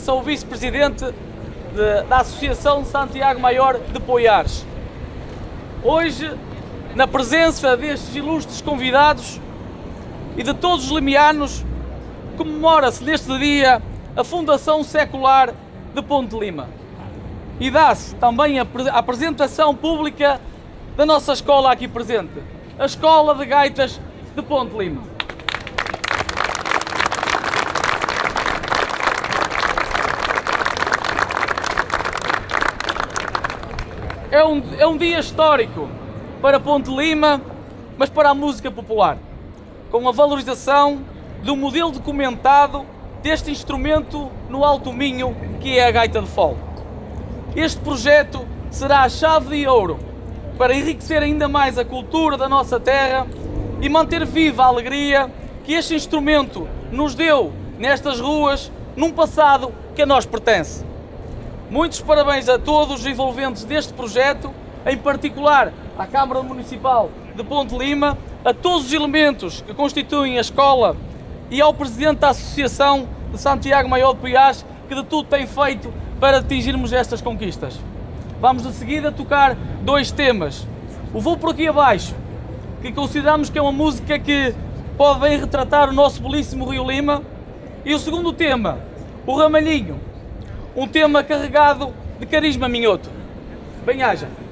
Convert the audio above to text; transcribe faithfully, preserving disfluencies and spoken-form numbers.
sou o vice-presidente da Associação de Santiago Maior de Poiares. Hoje, na presença destes ilustres convidados e de todos os limianos, comemora-se neste dia a Fundação Secular de Ponte Lima e dá-se também a apresentação pública da nossa escola aqui presente, a Escola de Gaitas de Ponte Lima. É um, é um dia histórico para Ponte Lima, mas para a música popular, com a valorização de um modelo documentado deste instrumento no Alto Minho, que é a gaita de fole. Este projeto será a chave de ouro para enriquecer ainda mais a cultura da nossa terra e manter viva a alegria que este instrumento nos deu nestas ruas num passado que a nós pertence. Muitos parabéns a todos os envolventes deste projeto, em particular à Câmara Municipal de Ponte Lima, a todos os elementos que constituem a escola e ao Presidente da Associação de Santiago Maior de Poiares, que de tudo tem feito para atingirmos estas conquistas. Vamos de seguida tocar dois temas. O Vou Por Aqui Abaixo, que consideramos que é uma música que pode bem retratar o nosso belíssimo Rio Lima, e o segundo tema, o Ramalhinho, um tema carregado de carisma minhoto. Bem-aja!